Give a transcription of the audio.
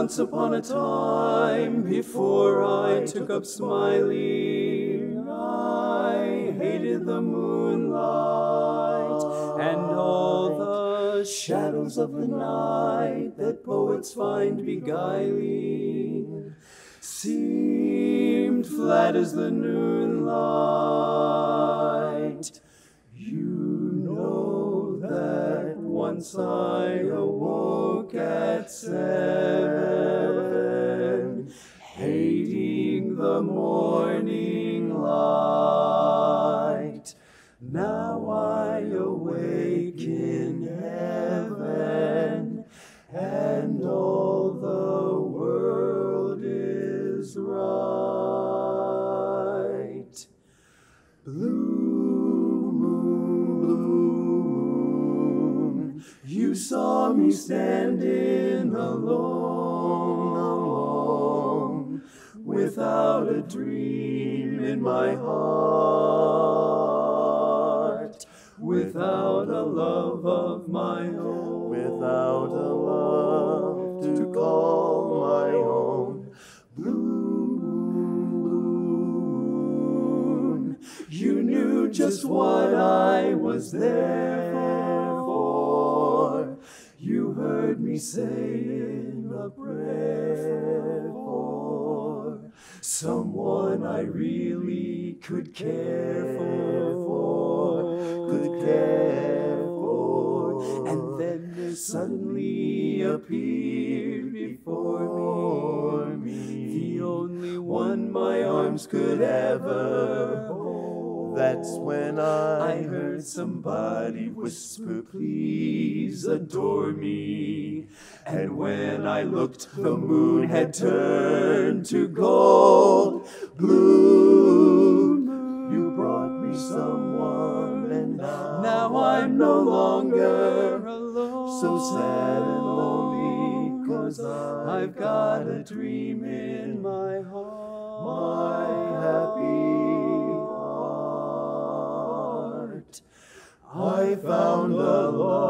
Once upon a time, before I took up smiling, I hated the moonlight and all the shadows of the night that poets find beguiling. Seemed flat as the noonlight. You know that once I awoke at 7, hating the morning light. Now I awake in heaven, and all the world is right. Blue moon, you saw me standing alone, without a dream in my heart, without a love of my own, without a love to call my own. Blue moon, you knew just what I was there for. You heard me saying a prayer for someone I really could care for, and then there suddenly appeared before me the only one my arms could ever hold. That's when I heard somebody whisper, please adore me. And when I looked, the moon had turned to gold. Blue moon, you brought me someone, and now I'm no longer alone. So sad and lonely, 'cause I've got a dream in my heart, my happy heart. I found a love